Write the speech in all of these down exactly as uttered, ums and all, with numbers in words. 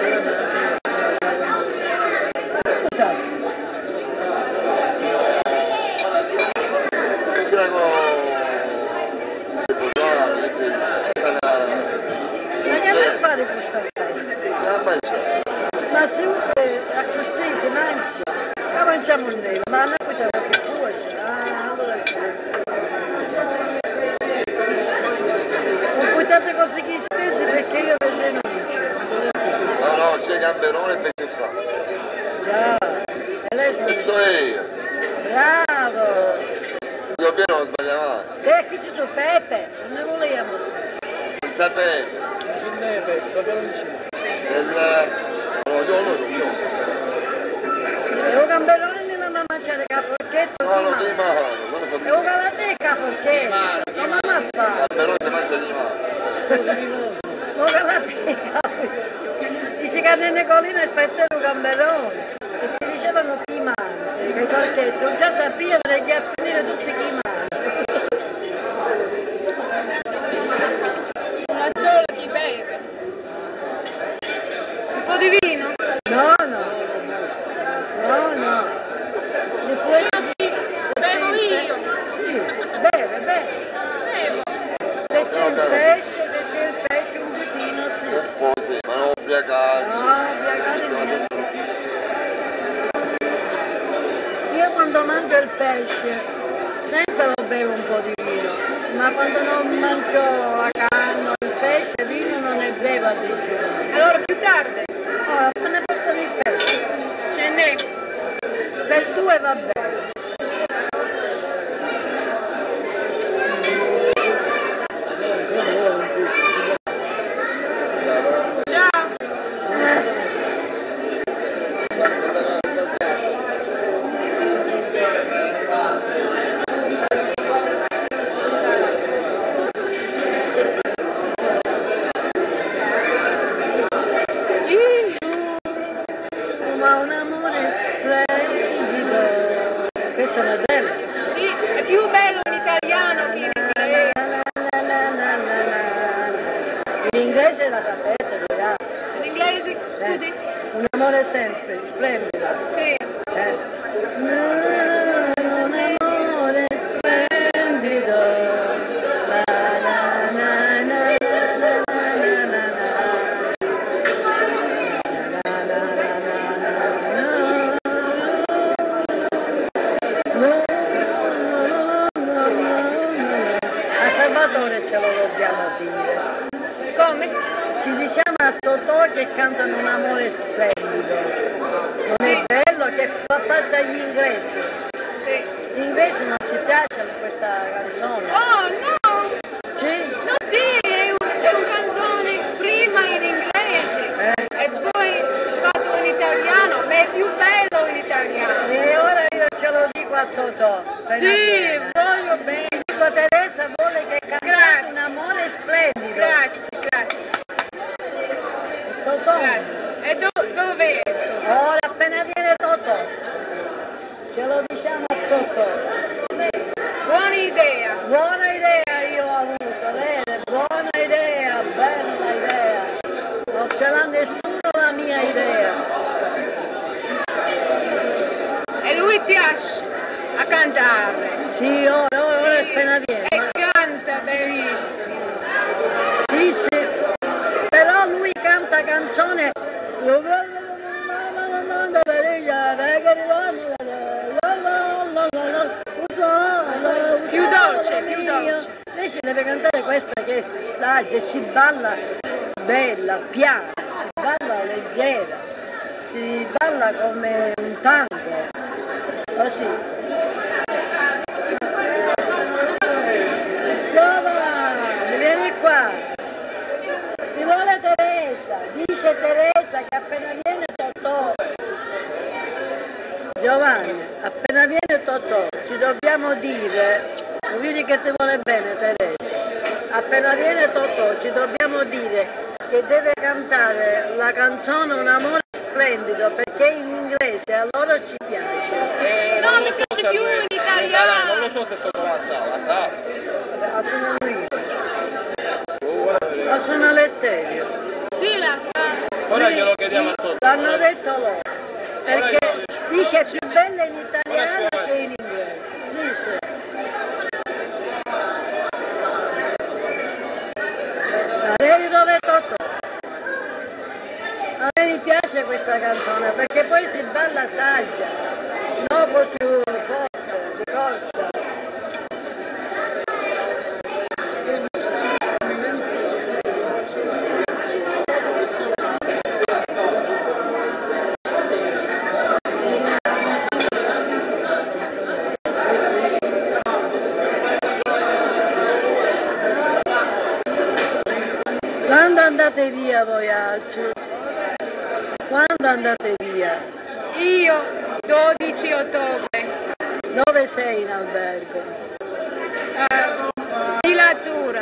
Ma sempre così si mangia, ma mangiamo un nero, ma non puoi trovare che cosa. Ah, allora non puoi tante cose che spezzi perché io per me non dice. No, no, c'è Gamberone e pesce fa. Già, e lei Questo è io. bravo! Io pieno non sbaglia mai. Eh, qui ci sono Pepe, non ne volevo. Non sapete. Il neve, peperoncino. Il... No, io non lo so. E un gamberone mi mamma mangiare caporchetto. No, non devi mangiare. E un galateca caporchetto. Non mamma fa. Gamberone si mangia di mano. Un galateca. Dice che nelle colline aspetta un gamberone. E ci dicevano chi mangia. Che porchetto. Non già sapevano che gli a finire tutti chi mangia. Ma solo chi beve. Un po' di vino? No, no. No, no. Ne puoi... Bevo io. Sì, beve, beve. Bevo. Se c'è il pesce, se c'è il pesce un pochino, sì. Un po' sì, ma non ubriacarsi. No, ubriacare niente. Io quando mangio il pesce, sempre lo bevo un po' di vino, ma quando non mangio la carne o il pesce, vino non ne bevo a digiuno. Allora più tardi. Ora, appena portano il pesce, Ce n'è. per due va bene. Ciao. Ma un amore splendido. Questa è una bella. Sì, è più bello in italiano che in inglese. In inglese è la tapetta, ragazzi. In inglese, scusi? Eh, un amore sempre, splendido. Sì. Eh. Un amore splendido. La, la, la, la, la, la, la, la, la. La, la, la, la, la, la. A Salvatore ce lo dobbiamo dire. Come? Ci diciamo a Totò che cantano un amore splendido. Non è bello che fa parte agli inglesi. Sì. Gli inglesi non ci piacciono questa canzone. Oh no! Sì? No, sì, è un, è un canzone prima in inglese Eh. e poi fatto in italiano, ma è più bello in italiano. E ora io ce lo dico a Totò. appena Sì, bene. voglio bene. Dico Teresa vuole che canti Grazie. un amore splendido. Grazie, grazie. Totò. grazie. E do, dove è? Ora appena viene Totò. Ce lo diciamo a Totò. Buona idea. Buona idea io ho avuto, vede? Buona idea, bella idea. Non ce l'ha nessuno la mia idea. E lui piace a cantare. Sì, ora, ora, ora appena viene. E canta benissimo. Sì, sì. Però lui canta canzone. Più dolce, più dolce. Lei ci deve cantare questa che è saggia, si balla bella, piana, si balla leggera, si balla come un tango, così. Giovane, vieni qua. Ti vuole Teresa, dice Teresa che appena viene Totò. Giovanni, appena viene Totò, ci dobbiamo dire, lo vedi che ti vuole bene Teresa, appena viene Totò ci dobbiamo dire che deve cantare la canzone Un amore splendido perché in inglese a loro ci piace. Eh, No, non mi lo so piace se più lui- in italiano. Non lo so se sotto la sala, sa? La suona lui, Oh, guarda, la suona Letterio. Sì, la sa. Ora glielo chiediamo a Totò. L'hanno detto loro, perché dice è più bella in italiano che in inglese. Sì, sì. Vedi dove Totò? A me mi piace questa canzone perché poi si balla saggia, dopo più forte, di corsa. Quando andate via voi altri? Quando andate via? Io dodici ottobre, Dove sei in albergo? eh, Villa Azzurra.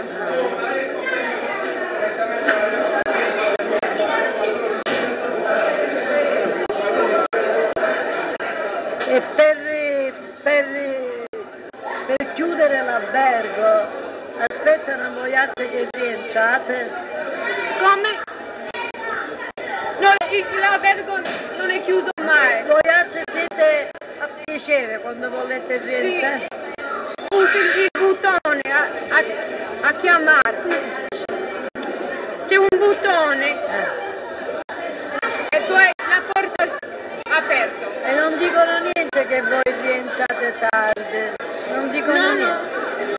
E per, per, per chiudere l'albergo aspettano voi altri che rientrate? Come? No, il- l'albergo non è chiuso mai. Voi altri siete a piacere quando volete rientrare? Usi il bottone a, a, a chiamare. C'è un bottone Eh. e poi la porta aperta. E non dicono niente che voi rientrate tardi? Non dicono No, no. niente?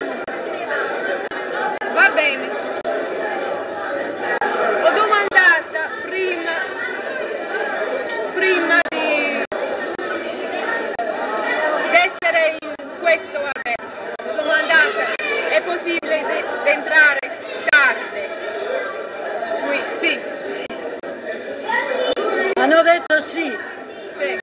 Va bene. Ho domandata prima, prima di, di essere in questo albergo. Ho domandata, è possibile di, di entrare tardi? Qui, sì, Hanno detto sì. sì.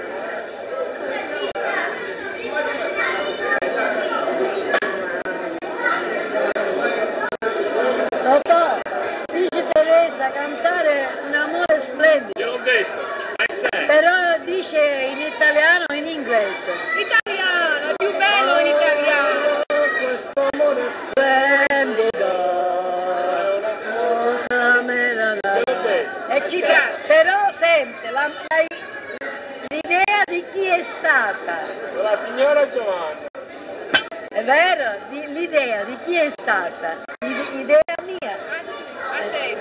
Totò, dice Teresa cantare un amore splendido, Gliel'ho detto, ma sei. però dice in italiano o in inglese. Italiano, è più bello in italiano. Questo amore splendido, cosa me la dà. E ci piace, però sente, la- la- l'idea di chi è stata, La signora Giovanna. è vero? Di- l'idea di chi è stata? I- Idea mia. A te.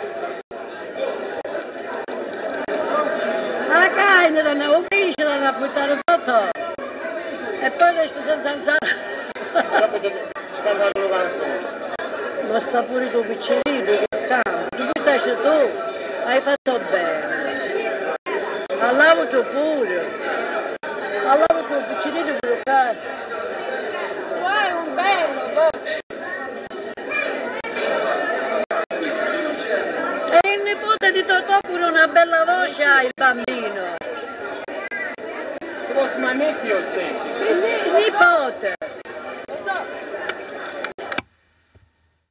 Ma cane, non ho visto, non ho buttato tutto. E poi resta senza alzare. Dopo ci fanno la canzone. Ma sta pure tu piccerino, che santo. Tu buttaci tu, hai fatto bene. Allavo tu pure. Allavo tu piccerino pure cazzo. Tu hai un bello, boh. E il nipote di Totò pure una bella voce ha il bambino. Posso ma metti o senti? Il ni- nipote.